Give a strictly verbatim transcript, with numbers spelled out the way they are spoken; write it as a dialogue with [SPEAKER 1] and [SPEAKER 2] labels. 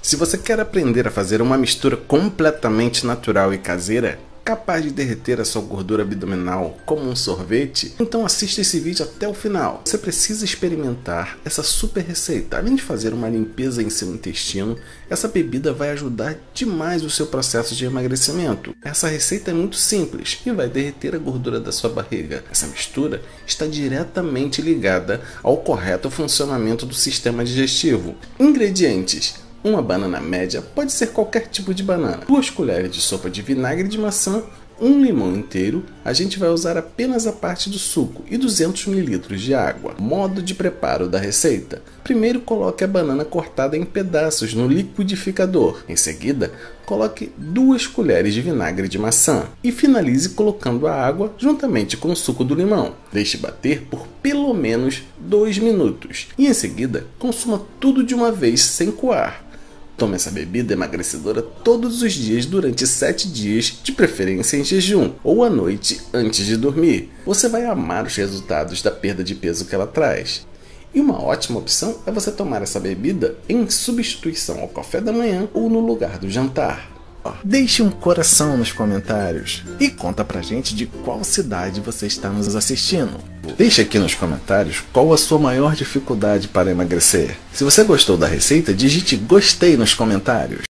[SPEAKER 1] Se você quer aprender a fazer uma mistura completamente natural e caseira, capaz de derreter a sua gordura abdominal como um sorvete, então assista esse vídeo até o final. Você precisa experimentar essa super receita. Além de fazer uma limpeza em seu intestino, essa bebida vai ajudar demais o seu processo de emagrecimento. Essa receita é muito simples e vai derreter a gordura da sua barriga. Essa mistura está diretamente ligada ao correto funcionamento do sistema digestivo. Ingredientes: uma banana média, pode ser qualquer tipo de banana, duas colheres de sopa de vinagre de maçã, um limão inteiro, a gente vai usar apenas a parte do suco e duzentos mililitros de água. Modo de preparo da receita: primeiro coloque a banana cortada em pedaços no liquidificador. Em seguida, coloque duas colheres de vinagre de maçã e finalize colocando a água juntamente com o suco do limão. Deixe bater por pelo menos dois minutos e em seguida consuma tudo de uma vez sem coar. Tome essa bebida emagrecedora todos os dias durante sete dias, de preferência em jejum, ou à noite antes de dormir. Você vai amar os resultados da perda de peso que ela traz. E uma ótima opção é você tomar essa bebida em substituição ao café da manhã ou no lugar do jantar. Deixe um coração nos comentários e conta pra gente de qual cidade você está nos assistindo. Deixe aqui nos comentários qual a sua maior dificuldade para emagrecer. Se você gostou da receita, digite gostei nos comentários.